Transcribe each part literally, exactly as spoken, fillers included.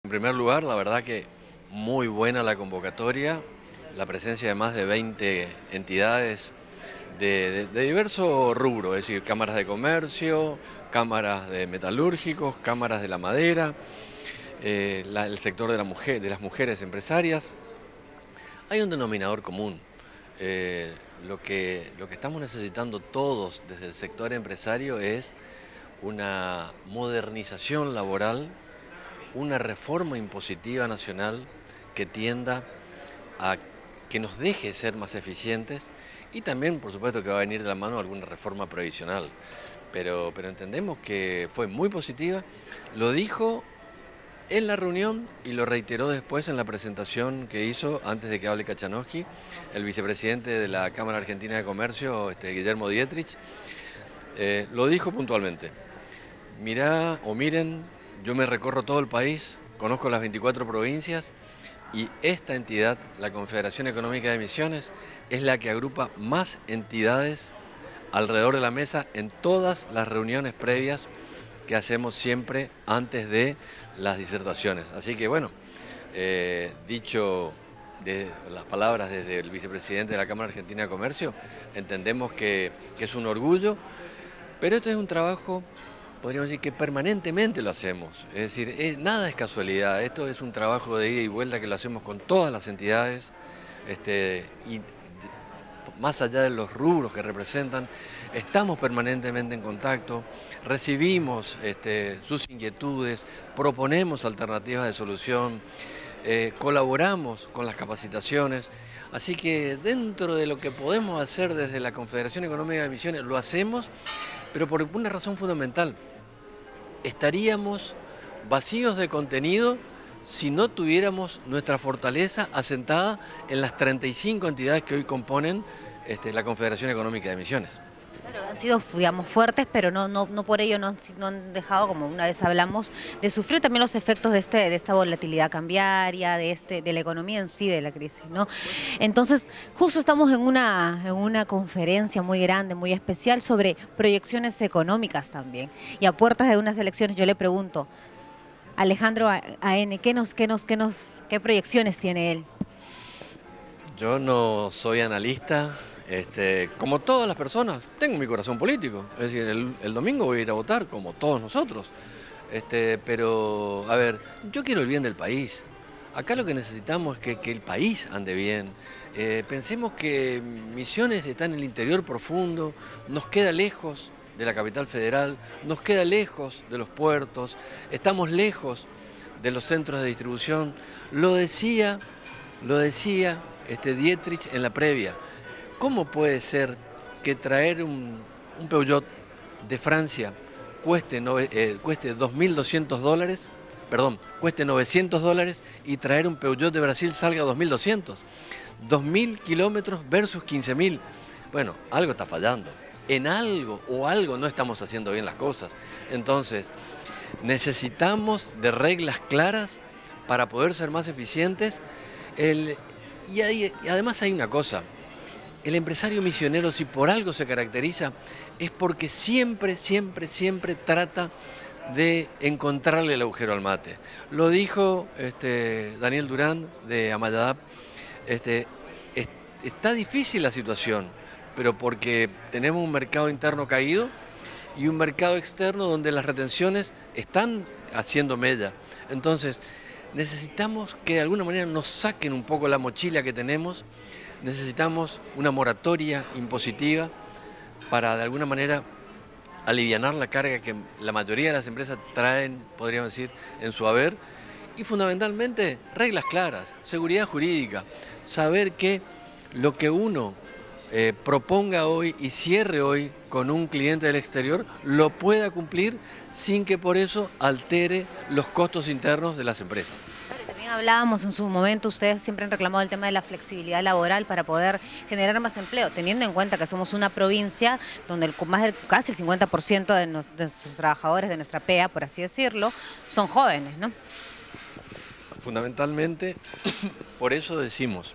En primer lugar, la verdad que muy buena la convocatoria, la presencia de más de veinte entidades de, de, de diverso rubro, es decir, cámaras de comercio, cámaras de metalúrgicos, cámaras de la madera, eh, la, el sector de, la mujer, de las mujeres empresarias. Hay un denominador común. Eh, lo, que, lo que estamos necesitando todos desde el sector empresario es una modernización laboral, una reforma impositiva nacional que tienda a que nos deje ser más eficientes y también, por supuesto, que va a venir de la mano alguna reforma previsional. Pero, pero entendemos que fue muy positiva, lo dijo en la reunión y lo reiteró después en la presentación que hizo antes de que hable Kachanowski, el vicepresidente de la Cámara Argentina de Comercio, este, Guillermo Dietrich, eh, lo dijo puntualmente. Mirá o miren, yo me recorro todo el país, conozco las veinticuatro provincias y esta entidad, la Confederación Económica de Misiones, es la que agrupa más entidades alrededor de la mesa en todas las reuniones previas que hacemos siempre antes de las disertaciones. Así que bueno, eh, dicho de las palabras desde el vicepresidente de la Cámara Argentina de Comercio, entendemos que, que es un orgullo, pero esto es un trabajo, podríamos decir que permanentemente lo hacemos, es decir, es, nada es casualidad, esto es un trabajo de ida y vuelta que lo hacemos con todas las entidades, este, y de, más allá de los rubros que representan, estamos permanentemente en contacto, recibimos este, sus inquietudes, proponemos alternativas de solución, eh, colaboramos con las capacitaciones, así que dentro de lo que podemos hacer desde la Confederación Económica de Misiones lo hacemos, pero por una razón fundamental. Estaríamos vacíos de contenido si no tuviéramos nuestra fortaleza asentada en las treinta y cinco entidades que hoy componen este, la Confederación Económica de Misiones. Claro, han sido, digamos, fuertes, pero no, no, no por ello no han, no han dejado, como una vez hablamos, de sufrir también los efectos de, este, de esta volatilidad cambiaria, de, este, de la economía en sí, de la crisis, ¿no? Entonces, justo estamos en una, en una conferencia muy grande, muy especial, sobre proyecciones económicas también. Y a puertas de unas elecciones yo le pregunto, Alejandro A N, ¿qué, nos, qué, nos, qué, nos, ¿qué proyecciones tiene él? Yo no soy analista. Este, como todas las personas, tengo mi corazón político, es decir, el, el domingo voy a ir a votar, como todos nosotros, este, pero, a ver, yo quiero el bien del país, acá lo que necesitamos es que, que el país ande bien, eh, pensemos que Misiones está en el interior profundo, nos queda lejos de la capital federal, nos queda lejos de los puertos, estamos lejos de los centros de distribución, lo decía, lo decía este, Dietrich en la previa. ¿Cómo puede ser que traer un, un Peugeot de Francia cueste, nove, eh, cueste dos mil doscientos dólares, perdón, cueste novecientos dólares y traer un Peugeot de Brasil salga dos mil doscientos? dos mil kilómetros versus quince mil. Bueno, algo está fallando. En algo o algo no estamos haciendo bien las cosas. Entonces, necesitamos de reglas claras para poder ser más eficientes. El, y, hay, y además hay una cosa. El empresario misionero, si por algo se caracteriza, es porque siempre, siempre, siempre trata de encontrarle el agujero al mate. Lo dijo este, Daniel Durán de Amayadap, este, es, está difícil la situación, pero porque tenemos un mercado interno caído y un mercado externo donde las retenciones están haciendo mella. Entonces, necesitamos que de alguna manera nos saquen un poco la mochila que tenemos. Necesitamos una moratoria impositiva para de alguna manera alivianar la carga que la mayoría de las empresas traen, podríamos decir, en su haber, y fundamentalmente reglas claras, seguridad jurídica, saber que lo que uno eh, proponga hoy y cierre hoy con un cliente del exterior lo pueda cumplir sin que por eso altere los costos internos de las empresas. Hablábamos en su momento, ustedes siempre han reclamado el tema de la flexibilidad laboral para poder generar más empleo, teniendo en cuenta que somos una provincia donde el, más del, casi el cincuenta por ciento de, nos, de nuestros trabajadores, de nuestra P E A, por así decirlo, son jóvenes, ¿no? Fundamentalmente, por eso decimos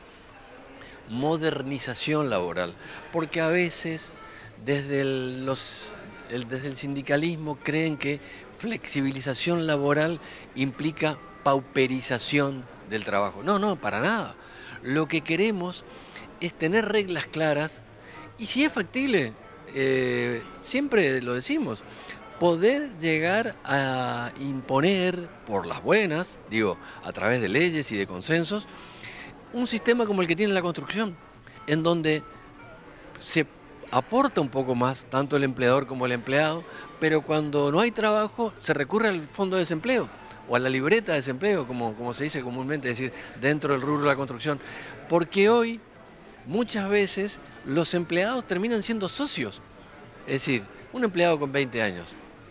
modernización laboral, porque a veces desde el, los, el, desde el sindicalismo creen que flexibilización laboral implica pauperización del trabajo. No, no, para nada. Lo que queremos es tener reglas claras y si es factible, eh, siempre lo decimos, poder llegar a imponer por las buenas, digo, a través de leyes y de consensos, un sistema como el que tiene la construcción, en donde se aporta un poco más, tanto el empleador como el empleado, pero cuando no hay trabajo se recurre al fondo de desempleo o a la libreta de desempleo, como, como se dice comúnmente, es decir, dentro del rubro de la construcción, porque hoy muchas veces los empleados terminan siendo socios, es decir, un empleado con veinte años,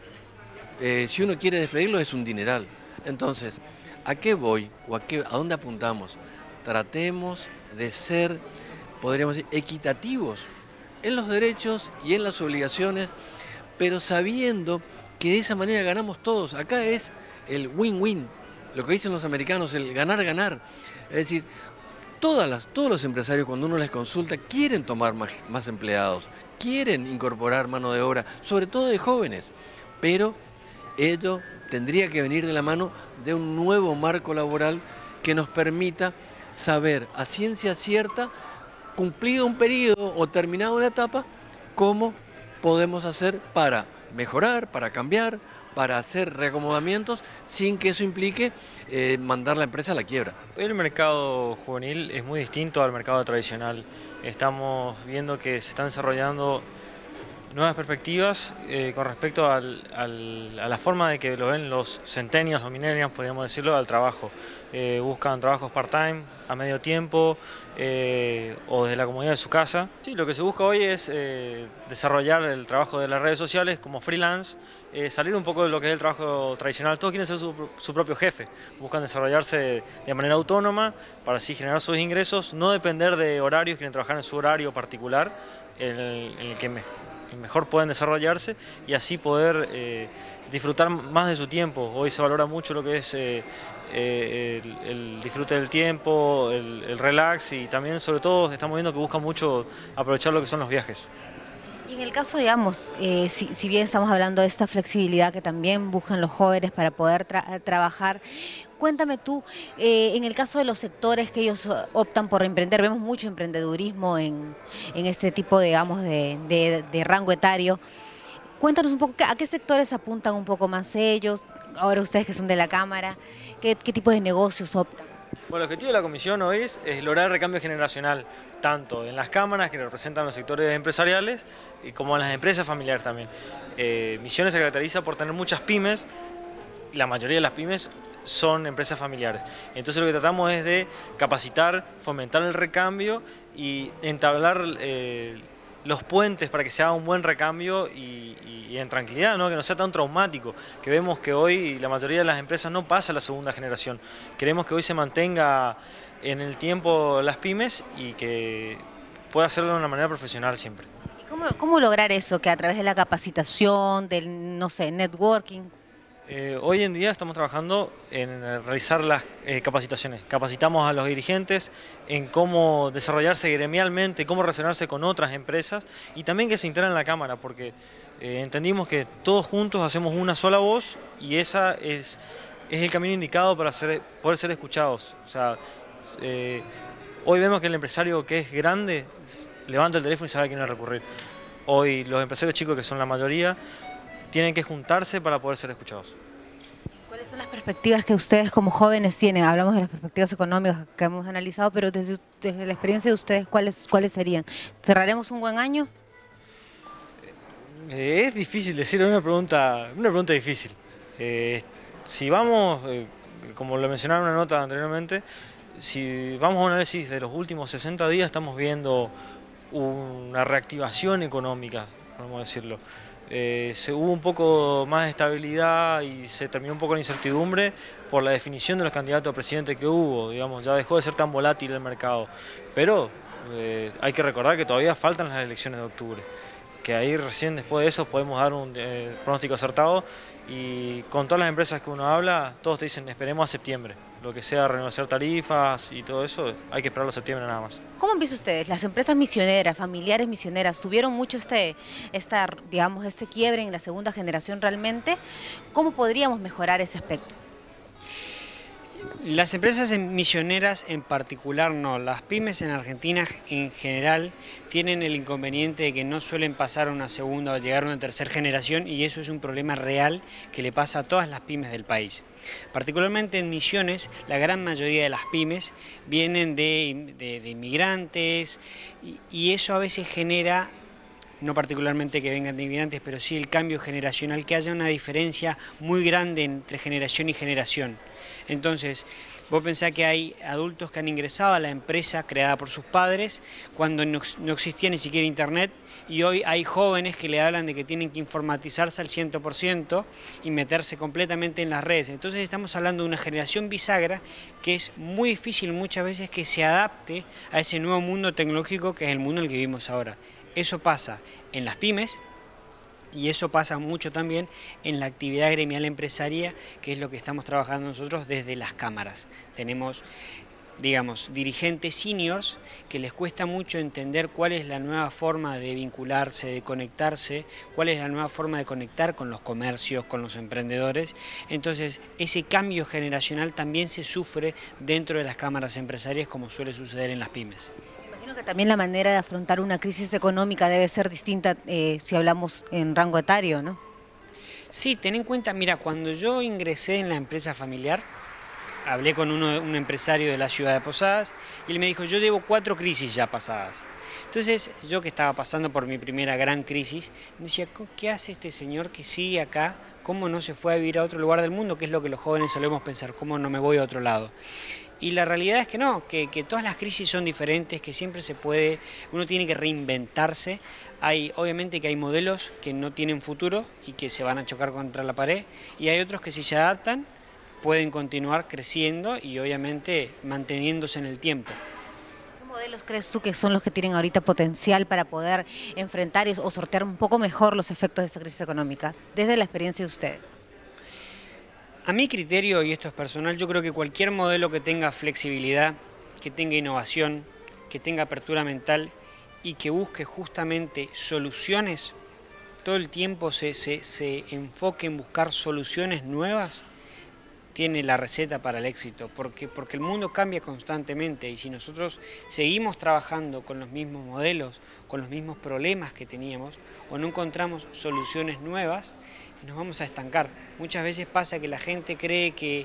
eh, si uno quiere despedirlo es un dineral. Entonces, ¿a qué voy o a, qué, a dónde apuntamos? Tratemos de ser, podríamos decir, equitativos en los derechos y en las obligaciones, pero sabiendo que de esa manera ganamos todos. Acá es el win-win, lo que dicen los americanos, el ganar-ganar. Es decir, todas las, todos los empresarios cuando uno les consulta quieren tomar más, más empleados, quieren incorporar mano de obra, sobre todo de jóvenes, pero ello tendría que venir de la mano de un nuevo marco laboral que nos permita saber a ciencia cierta, cumplido un periodo o terminado una etapa, cómo podemos hacer para mejorar, para cambiar, para hacer reacomodamientos sin que eso implique eh, mandar la empresa a la quiebra. El mercado juvenil es muy distinto al mercado tradicional. Estamos viendo que se están desarrollando nuevas perspectivas eh, con respecto al, al, a la forma de que lo ven los centennials o millennials, podríamos decirlo, al trabajo. Eh, buscan trabajos part-time, a medio tiempo eh, o desde la comodidad de su casa. Sí, lo que se busca hoy es eh, desarrollar el trabajo de las redes sociales como freelance, eh, salir un poco de lo que es el trabajo tradicional. Todos quieren ser su, su propio jefe, buscan desarrollarse de manera autónoma para así generar sus ingresos, no depender de horarios, quieren trabajar en su horario particular en el, en el que me, mejor pueden desarrollarse y así poder eh, disfrutar más de su tiempo. Hoy se valora mucho lo que es eh, eh, el, el disfrute del tiempo, el, el relax y también sobre todo estamos viendo que buscan mucho aprovechar lo que son los viajes. Y en el caso, digamos, eh, si, si bien estamos hablando de esta flexibilidad que también buscan los jóvenes para poder tra trabajar, cuéntame tú, eh, en el caso de los sectores que ellos optan por emprender, vemos mucho emprendedurismo en, en este tipo, digamos, de, de, de rango etario. Cuéntanos un poco, ¿a qué sectores apuntan un poco más ellos? Ahora ustedes que son de la Cámara, ¿qué, qué tipo de negocios optan? Bueno, el objetivo de la comisión hoy es, es lograr el recambio generacional, tanto en las cámaras que representan los sectores empresariales y como en las empresas familiares también. Eh, Misiones se caracteriza por tener muchas pymes, y la mayoría de las pymes son empresas familiares. Entonces lo que tratamos es de capacitar, fomentar el recambio y entablar eh, los puentes para que se haga un buen recambio y, y, y en tranquilidad, ¿no? Que no sea tan traumático, que vemos que hoy la mayoría de las empresas no pasa a la segunda generación. Queremos que hoy se mantenga en el tiempo las pymes y que pueda hacerlo de una manera profesional siempre. ¿Y cómo, cómo lograr eso? Que a través de la capacitación, del, no sé, networking. Eh, hoy en día estamos trabajando en realizar las eh, capacitaciones. Capacitamos a los dirigentes en cómo desarrollarse gremialmente, cómo relacionarse con otras empresas y también que se integren en la Cámara, porque eh, entendimos que todos juntos hacemos una sola voz y esa es, es el camino indicado para ser, poder ser escuchados. O sea, eh, hoy vemos que el empresario que es grande levanta el teléfono y sabe a quién recurrir. Hoy los empresarios chicos, que son la mayoría, tienen que juntarse para poder ser escuchados. ¿Cuáles son las perspectivas que ustedes como jóvenes tienen? Hablamos de las perspectivas económicas que hemos analizado, pero desde, desde la experiencia de ustedes, ¿cuáles, cuáles serían? ¿Cerraremos un buen año? Eh, es difícil decir, es una pregunta, una pregunta difícil. Eh, si vamos, eh, como lo mencionaba en una nota anteriormente, si vamos a un análisis de los últimos sesenta días, estamos viendo una reactivación económica, podemos decirlo. Eh, se hubo un poco más de estabilidad y se terminó un poco la incertidumbre por la definición de los candidatos a presidente que hubo, digamos, ya dejó de ser tan volátil el mercado. Pero eh, hay que recordar que todavía faltan las elecciones de octubre, que ahí recién después de eso podemos dar un eh, pronóstico acertado y con todas las empresas que uno habla, todos te dicen esperemos a septiembre. Lo que sea renegociar tarifas y todo eso, hay que esperarlo a septiembre nada más. ¿Cómo han visto ustedes? Las empresas misioneras, familiares misioneras, tuvieron mucho este, esta, digamos, este quiebre en la segunda generación realmente. ¿Cómo podríamos mejorar ese aspecto? Las empresas misioneras en particular no, las pymes en Argentina en general tienen el inconveniente de que no suelen pasar a una segunda o llegar a una tercera generación y eso es un problema real que le pasa a todas las pymes del país. Particularmente en Misiones, la gran mayoría de las pymes vienen de, de, de inmigrantes y, y eso a veces genera, no particularmente que vengan de inmigrantes, pero sí el cambio generacional, que haya una diferencia muy grande entre generación y generación. Entonces, vos pensás que hay adultos que han ingresado a la empresa creada por sus padres cuando no, no existía ni siquiera internet y hoy hay jóvenes que le hablan de que tienen que informatizarse al cien por ciento y meterse completamente en las redes. Entonces estamos hablando de una generación bisagra que es muy difícil muchas veces que se adapte a ese nuevo mundo tecnológico que es el mundo en el que vivimos ahora. Eso pasa en las pymes y eso pasa mucho también en la actividad gremial empresaria, que es lo que estamos trabajando nosotros desde las cámaras. Tenemos, digamos, dirigentes seniors que les cuesta mucho entender cuál es la nueva forma de vincularse, de conectarse, cuál es la nueva forma de conectar con los comercios, con los emprendedores. Entonces, ese cambio generacional también se sufre dentro de las cámaras empresarias como suele suceder en las pymes. Que también la manera de afrontar una crisis económica debe ser distinta eh, si hablamos en rango etario, ¿no? Sí, ten en cuenta, mira, cuando yo ingresé en la empresa familiar, hablé con uno, un empresario de la ciudad de Posadas y él me dijo, yo llevo cuatro crisis ya pasadas. Entonces, yo que estaba pasando por mi primera gran crisis, me decía, ¿qué hace este señor que sigue acá? ¿Cómo no se fue a vivir a otro lugar del mundo? Que es lo que los jóvenes solemos pensar, ¿cómo no me voy a otro lado? Y la realidad es que no, que, que todas las crisis son diferentes, que siempre se puede, uno tiene que reinventarse. Hay, obviamente que hay modelos que no tienen futuro y que se van a chocar contra la pared, y hay otros que si se adaptan pueden continuar creciendo y obviamente manteniéndose en el tiempo. ¿Qué modelos crees tú que son los que tienen ahorita potencial para poder enfrentar o sortear un poco mejor los efectos de esta crisis económica, desde la experiencia de ustedes? A mi criterio, y esto es personal, yo creo que cualquier modelo que tenga flexibilidad, que tenga innovación, que tenga apertura mental y que busque justamente soluciones, todo el tiempo se, se, se enfoque en buscar soluciones nuevas, tiene la receta para el éxito, porque, porque el mundo cambia constantemente y si nosotros seguimos trabajando con los mismos modelos, con los mismos problemas que teníamos, o no encontramos soluciones nuevas, nos vamos a estancar. Muchas veces pasa que la gente cree que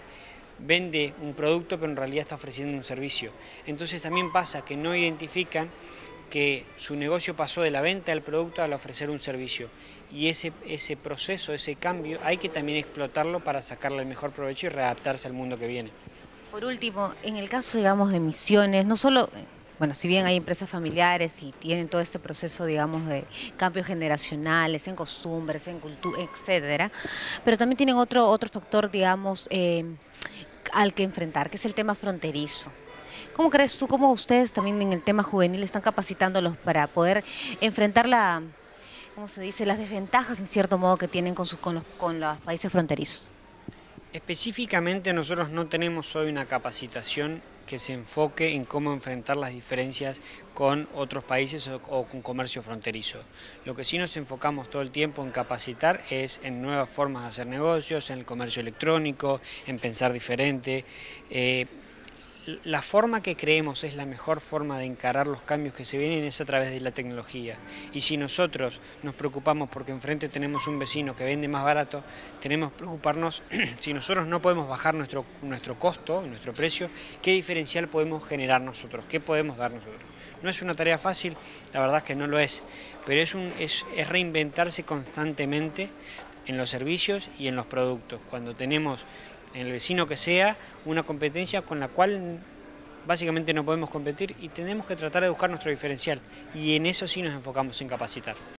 vende un producto pero en realidad está ofreciendo un servicio. Entonces también pasa que no identifican que su negocio pasó de la venta del producto a ofrecer un servicio. Y ese, ese proceso, ese cambio, hay que también explotarlo para sacarle el mejor provecho y readaptarse al mundo que viene. Por último, en el caso, digamos, de Misiones, no solo... Bueno, si bien hay empresas familiares y tienen todo este proceso, digamos, de cambios generacionales, en costumbres, en cultura, etcétera, pero también tienen otro, otro factor, digamos, eh, al que enfrentar, que es el tema fronterizo. ¿Cómo crees tú, cómo ustedes también en el tema juvenil están capacitándolos para poder enfrentar la, ¿cómo se dice?, las desventajas, en cierto modo, que tienen con, sus, con, los, con los países fronterizos? Específicamente nosotros no tenemos hoy una capacitación que se enfoque en cómo enfrentar las diferencias con otros países o, o con comercio fronterizo. Lo que sí nos enfocamos todo el tiempo en capacitar es en nuevas formas de hacer negocios, en el comercio electrónico, en pensar diferente. Eh, La forma que creemos es la mejor forma de encarar los cambios que se vienen es a través de la tecnología. Y si nosotros nos preocupamos porque enfrente tenemos un vecino que vende más barato, tenemos que preocuparnos si nosotros no podemos bajar nuestro, nuestro costo, nuestro precio, qué diferencial podemos generar nosotros, qué podemos dar nosotros. No es una tarea fácil, la verdad es que no lo es, pero es, un, es, es reinventarse constantemente en los servicios y en los productos. Cuando tenemos en el vecino que sea, una competencia con la cual básicamente no podemos competir y tenemos que tratar de buscar nuestro diferencial y en eso sí nos enfocamos en capacitar.